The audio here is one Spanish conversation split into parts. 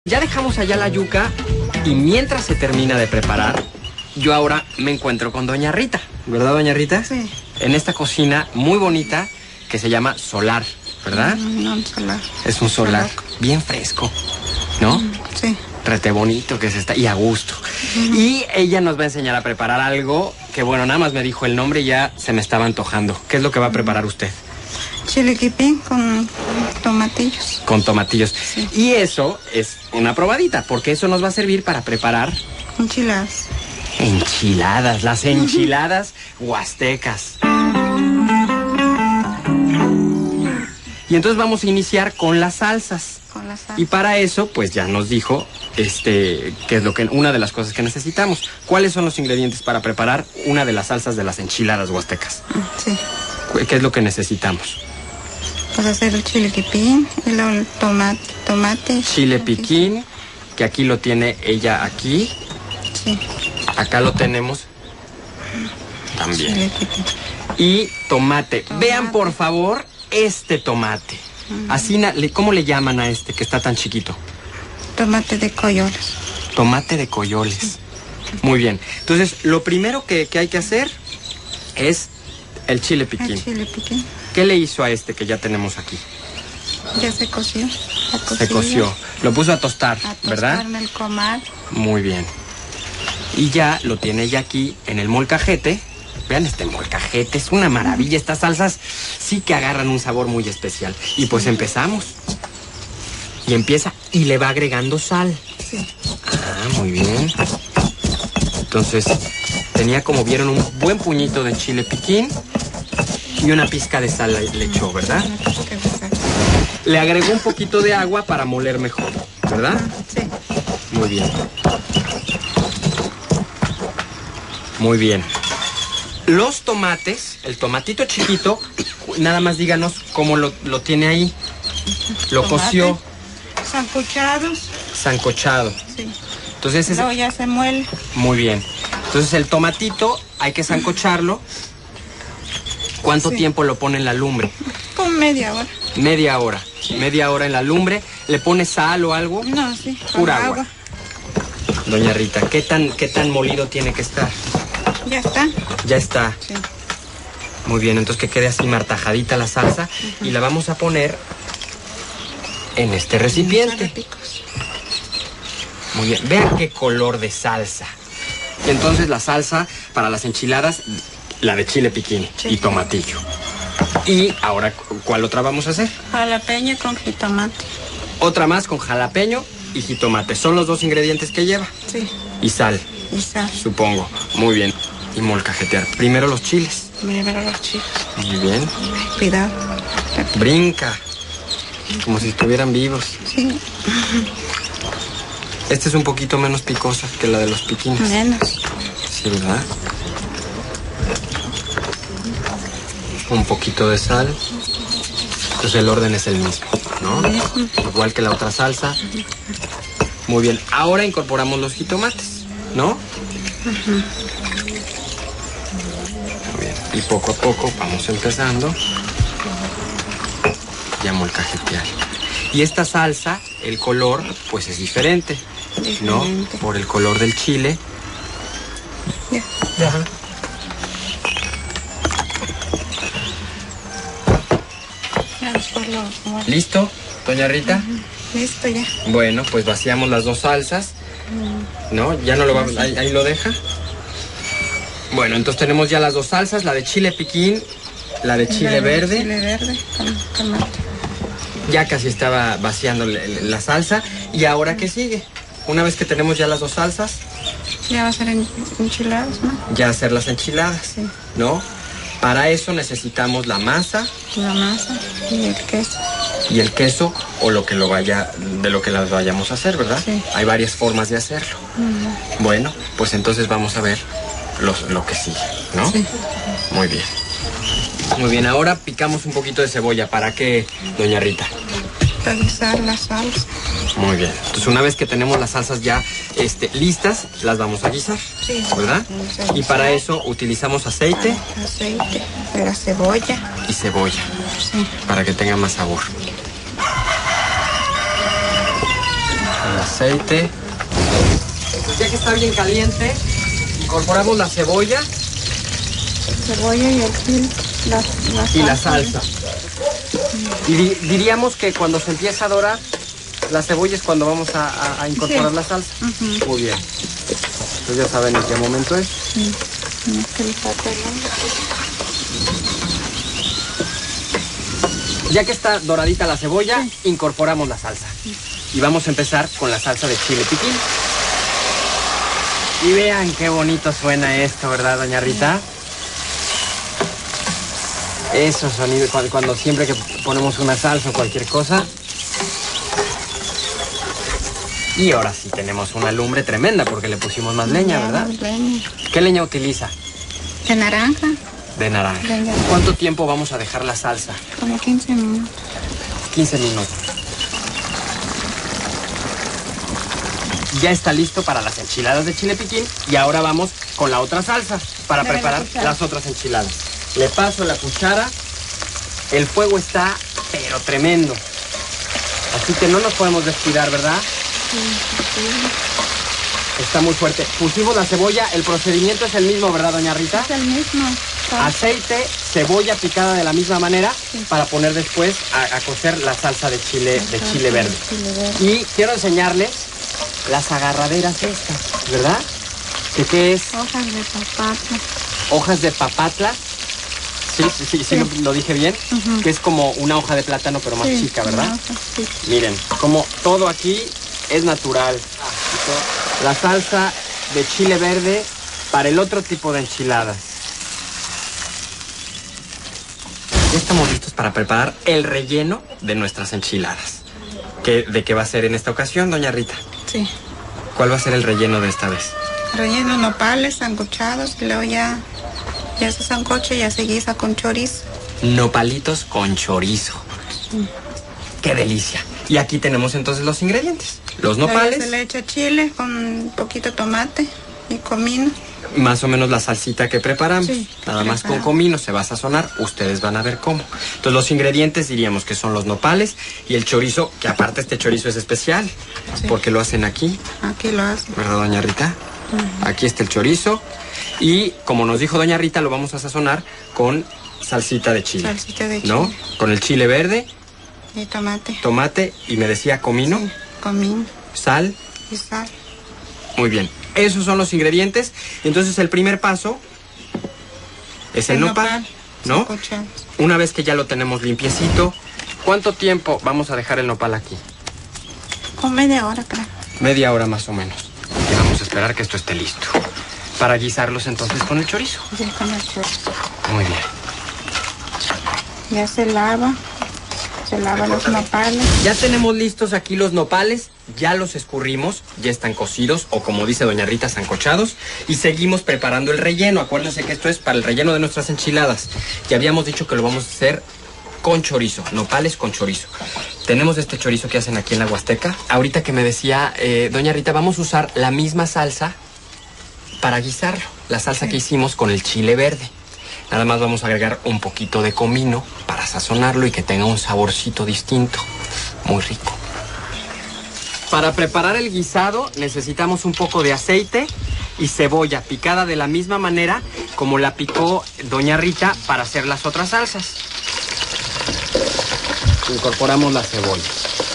Ya dejamos allá la yuca y mientras se termina de preparar, yo ahora me encuentro con doña Rita, ¿verdad, doña Rita? Sí. En esta cocina muy bonita que se llama Solar, ¿verdad? No, un solar. Es un solar bien fresco, ¿no? Sí. Rete bonito que se está y a gusto. Y ella nos va a enseñar a preparar algo que, bueno, nada más me dijo el nombre y ya se me estaba antojando. ¿Qué es lo que va a preparar usted? Chile quipín con tomatillos. Con tomatillos. Sí. Y eso es una probadita, porque eso nos va a servir para preparar Enchiladas. enchiladas, las enchiladas huastecas. Y entonces vamos a iniciar con las salsas. Con la sal. Y para eso, pues ya nos dijo, que es una de las cosas que necesitamos. ¿Cuáles son los ingredientes para preparar una de las salsas de las enchiladas huastecas? Sí. ¿Qué es lo que necesitamos? Pues hacer el chile quipín y luego el tomate. Chile piquín, que aquí lo tiene ella aquí. Sí. Acá lo tenemos también. Chile quipín. Y tomate. Vean, por favor, este tomate. Así, ¿cómo le llaman a este que está tan chiquito? Tomate de coyoles. Tomate de coyoles. Muy bien. Entonces, lo primero que hay que hacer es el chile piquín. El chile piquín. ¿Qué le hizo a este que ya tenemos aquí? Ya se coció. Se coció. Lo puso a tostar, ¿verdad? tostar en el comal. Muy bien. Y ya lo tiene ella aquí en el molcajete. Vean este molcajete, es una maravilla. Estas salsas sí que agarran un sabor muy especial. Y pues empezamos. Y empieza y le va agregando sal. Sí. Ah, muy bien. Entonces, tenía, como vieron, un buen puñito de chile piquín y una pizca de sal le echó, ¿verdad? Una pizca de sal. Le agregó un poquito de agua para moler mejor, ¿verdad? Sí. Muy bien. Muy bien. Los tomates, el tomatito chiquito, nada más díganos cómo lo tiene ahí. Lo Tomate. coció Sancochados. sancochado. Sí. Entonces, Luego ya se muele. muy bien. Entonces, el tomatito hay que sancocharlo. ¿Cuánto Sí. tiempo lo pone en la lumbre? Con media hora. Media hora. Media hora en la lumbre. ¿Le pone sal o algo? No, sí. Con Pura agua. Doña Rita, ¿qué tan molido tiene que estar? Ya está. Ya está. Sí. Muy bien, entonces que quede así martajadita la salsa y la vamos a poner en este recipiente. Picos. Muy bien, vean qué color de salsa. Y entonces la salsa para las enchiladas, la de chile piquín Sí. y tomatillo. Y ahora, ¿cuál otra vamos a hacer? Jalapeño con jitomate. Otra más con jalapeño y jitomate. Son los dos ingredientes que lleva. Sí. Y sal, Y sal. supongo. Muy bien. Y molcajetear. Primero los chiles. Mira los chicos. Muy bien. Cuidado. Brinca. Como si estuvieran vivos. Sí. Esta es un poquito menos picosa que la de los piquines. Menos. Sí, ¿verdad? Un poquito de sal. Entonces el orden es el mismo, ¿no? Igual que la otra salsa. Muy bien. Ahora incorporamos los jitomates, ¿no? Muy bien. Y poco a poco vamos empezando. Y a molcajetear. Y esta salsa, el color, pues es diferente, ¿no? Diferente. Por el color del chile. Ya. Ajá. Ya después lo muele. ¿Listo, doña Rita? Listo ya. Bueno, pues vaciamos las dos salsas, ¿no? Ya no lo vamos, ahí lo deja. Bueno, entonces tenemos ya las dos salsas, la de chile piquín, la de chile verde. Chile verde con tomate. Ya casi estaba vaciando la salsa. ¿Y ahora qué sigue? Una vez que tenemos ya las dos salsas, Ya va a ser enchilados, ¿no? ya hacer las enchiladas, Sí. ¿no? Para eso necesitamos la masa La masa y el queso. y el queso o de lo que las vayamos a hacer, ¿verdad? Sí. Hay varias formas de hacerlo. Bueno, pues entonces vamos a ver lo que sigue, ¿no? Sí. Muy bien. Muy bien, ahora picamos un poquito de cebolla. ¿Para qué, doña Rita? Para guisar la salsa. Muy bien. Entonces, una vez que tenemos las salsas ya listas, las vamos a guisar, Sí. ¿verdad? Vamos a Y guisar. para eso utilizamos aceite Aceite, de la cebolla. y cebolla, Sí. para que tenga más sabor. aceite. Ya que está bien caliente, incorporamos la cebolla. Cebolla y el chile. La salsa. Y diríamos que cuando se empieza a dorar, la cebolla es cuando vamos a incorporar sí. la salsa. Muy bien. Entonces ya saben en qué momento es. Sí. Ya que está doradita la cebolla, incorporamos la salsa. Y vamos a empezar con la salsa de chile piquín. Y vean qué bonito suena esto, ¿verdad, doña Rita? Esos sonidos, cuando siempre que ponemos una salsa o cualquier cosa. Y ahora sí tenemos una lumbre tremenda porque le pusimos más leña, ¿verdad? Leña. ¿Qué leña utiliza? De naranja. De naranja. Leña. ¿Cuánto tiempo vamos a dejar la salsa? Como 15 minutos. 15 minutos. Ya está listo para las enchiladas de chile piquín y ahora vamos con la otra salsa para preparar las otras enchiladas. Le paso la cuchara. El fuego está pero tremendo. Así que no nos podemos descuidar, ¿verdad? Sí. Está muy fuerte. Pusimos la cebolla. El procedimiento es el mismo, ¿verdad, doña Rita? Es el mismo. Aceite, cebolla picada de la misma manera para poner después a cocer la salsa de chile verde. Y quiero enseñarles las agarraderas estas, ¿verdad? ¿Qué es? Hojas de papatla. Hojas de papatla. Sí. Lo dije bien. Que es como una hoja de plátano, pero más chica, ¿verdad? Sí. Miren, como todo aquí es natural. La salsa de chile verde para el otro tipo de enchiladas. Ya estamos listos para preparar el relleno de nuestras enchiladas. ¿De qué va a ser en esta ocasión, doña Rita? Sí. ¿Cuál va a ser el relleno de esta vez? Relleno nopales sancochados y luego ya se sancocha y ya se guisa con chorizo. Nopalitos con chorizo. ¡Qué delicia! Y aquí tenemos entonces los ingredientes. Los nopales. Se le echa chile con un poquito tomate y comino. Más o menos la salsita que preparamos. Sí, nada más con comino se va a sazonar. Ustedes van a ver cómo. Entonces los ingredientes diríamos que son los nopales y el chorizo, que aparte este chorizo es especial. Sí. Porque lo hacen aquí. Aquí lo hacen. ¿Verdad, doña Rita? Aquí está el chorizo. Y como nos dijo doña Rita, lo vamos a sazonar con salsita de chile. Salsita de chile. ¿No? Con el chile verde. Y tomate. Tomate y me decía comino. Sí, comino. Sal. Y sal. Muy bien. Esos son los ingredientes. Entonces el primer paso es el nopal, ¿no? Una vez que ya lo tenemos limpiecito, ¿cuánto tiempo vamos a dejar el nopal aquí? Con media hora, creo. Media hora más o menos. Y vamos a esperar que esto esté listo. Para guisarlos entonces con el chorizo. Sí, con el chorizo. Muy bien. Ya se lava los nopales. Ya tenemos listos aquí los nopales, ya los escurrimos, ya están cocidos o como dice doña Rita, sancochados. Y seguimos preparando el relleno. Acuérdense que esto es para el relleno de nuestras enchiladas. Ya habíamos dicho que lo vamos a hacer con chorizo, nopales con chorizo. Tenemos este chorizo que hacen aquí en la Huasteca. Ahorita que me decía doña Rita, vamos a usar la misma salsa para guisarlo. La salsa que hicimos con el chile verde. Nada más vamos a agregar un poquito de comino para sazonarlo y que tenga un saborcito distinto. Muy rico. Para preparar el guisado necesitamos un poco de aceite y cebolla picada de la misma manera como la picó doña Rita para hacer las otras salsas. Incorporamos la cebolla.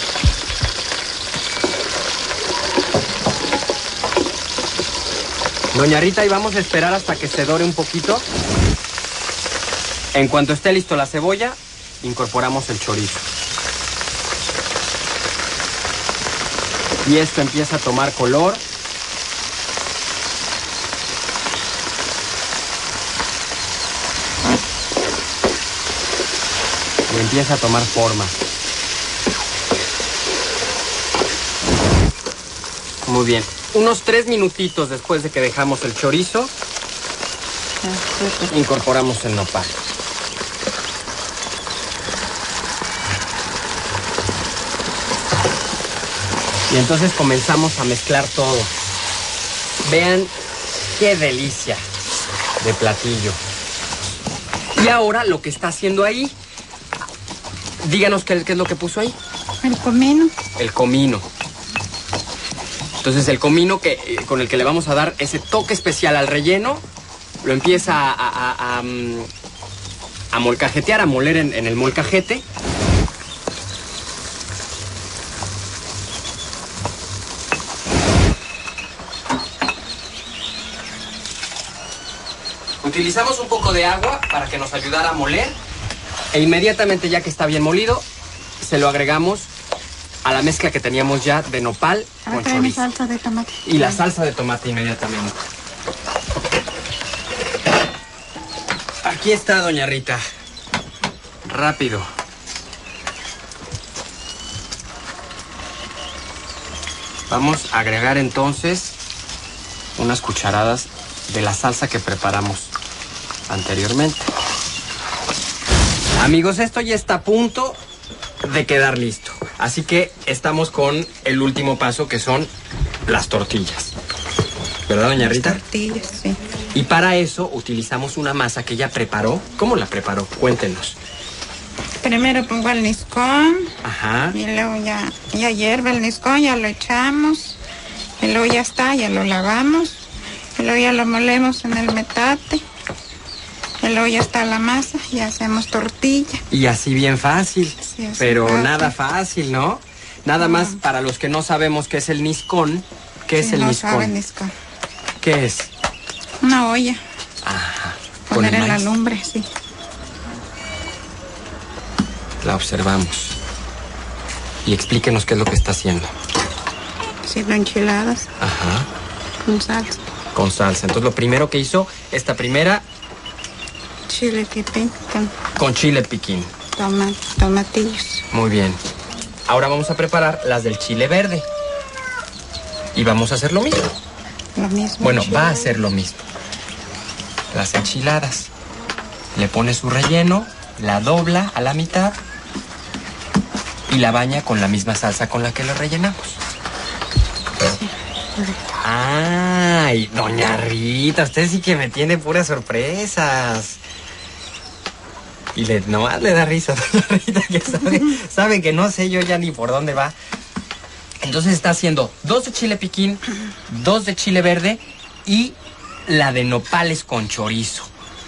Doña Rita, y vamos a esperar hasta que se dore un poquito. En cuanto esté listo la cebolla, incorporamos el chorizo. Y esto empieza a tomar color. Y empieza a tomar forma. Muy bien. Unos 3 minutitos después de que dejamos el chorizo, incorporamos el nopal. Y entonces comenzamos a mezclar todo. Vean qué delicia de platillo. Y ahora lo que está haciendo ahí, díganos qué es lo que puso ahí. El comino. El comino. Entonces el comino con el que le vamos a dar ese toque especial al relleno, lo empieza a molcajetear, a moler en el molcajete. Utilizamos un poco de agua para que nos ayudara a moler e inmediatamente, ya que está bien molido, se lo agregamos a la mezcla que teníamos ya de nopal con chorizo. Salsa de tomate. Y la salsa de tomate inmediatamente. Aquí está, doña Rita. Rápido. Vamos a agregar entonces unas cucharadas de la salsa que preparamos anteriormente. Amigos, esto ya está a punto de quedar listo. Así que estamos con el último paso, que son las tortillas. ¿Verdad, doña Rita? Las tortillas, sí. Y para eso utilizamos una masa que ella preparó. ¿Cómo la preparó? Cuéntenos. Primero pongo el niscón. Ajá. Y luego ya hierve el niscón, ya lo echamos. Y luego ya está, ya lo lavamos. Y luego ya lo molemos en el metate. Y luego ya está la masa y hacemos tortilla. Y así bien fácil. Sí, así pero fácil. nada fácil, ¿no? Nada más para los que no sabemos qué es el niscón. ¿Qué es el no niscón? sabe niscón. ¿Qué es? Una olla. Ajá. ¿Con Poner el en la maíz? lumbre, sí. La observamos. Y explíquenos qué es lo que está haciendo. Haciendo enchiladas Ajá. con salsa. Con salsa. Entonces lo primero que hizo, esta primera, Chile pipín con chile piquín. con tomatillos. Muy bien. Ahora vamos a preparar las del chile verde. Y vamos a hacer lo mismo. Lo mismo. Bueno, chile. va a ser lo mismo. Las enchiladas. Le pone su relleno, la dobla a la mitad y la baña con la misma salsa con la que la rellenamos. ¡Ay, doña Rita! Usted sí que me tiene puras sorpresas. Y nomás le da risa, doña Rita, que sabe que no sé yo ya ni por dónde va. Entonces está haciendo 2 de chile piquín, 2 de chile verde y la de nopales con chorizo.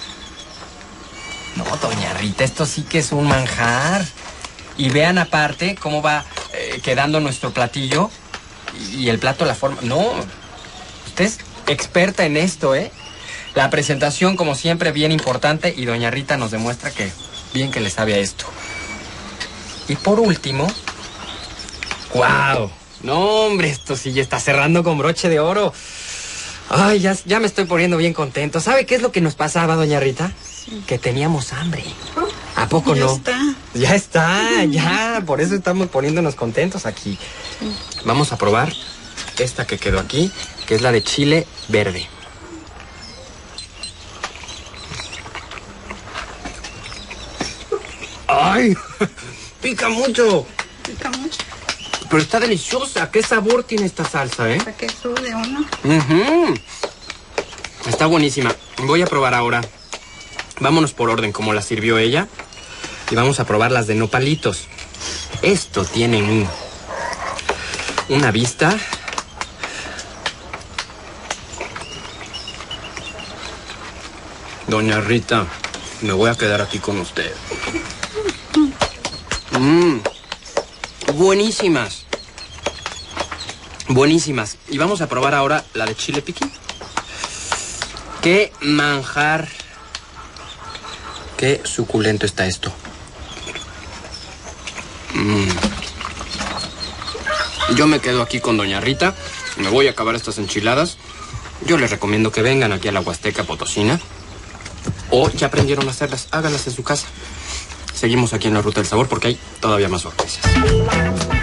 No, doña Rita, esto sí que es un manjar. Y vean aparte cómo va quedando nuestro platillo y el plato, la forma. No, usted es experta en esto, ¿eh? La presentación, como siempre, bien importante, y doña Rita nos demuestra que bien que le sabe a esto. Y por último, ¡guau! No, hombre, esto sí ya está cerrando con broche de oro. Ay, ya me estoy poniendo bien contento. ¿Sabe qué es lo que nos pasaba, doña Rita? Sí. Que teníamos hambre. ¿A poco ya no? Está. Ya está, ya. Por eso estamos poniéndonos contentos aquí. Sí. Vamos a probar esta que quedó aquí, que es la de chile verde. ¡Ay! ¡Pica mucho! Pica mucho. Pero está deliciosa. ¿Qué sabor tiene esta salsa, Para que sude uno. Está buenísima. Voy a probar ahora. Vámonos por orden, como la sirvió ella. Y vamos a probar las de nopalitos. Esto tiene una vista. Doña Rita, me voy a quedar aquí con usted. Buenísimas. Buenísimas. Y vamos a probar ahora la de chile piquín. ¡Qué manjar! ¡Qué suculento está esto! Yo me quedo aquí con doña Rita. Me voy a acabar estas enchiladas. Yo les recomiendo que vengan aquí a la Huasteca Potosina. O ya aprendieron a hacerlas, háganlas en su casa. Seguimos aquí en la Ruta del Sabor porque hay todavía más sorpresas.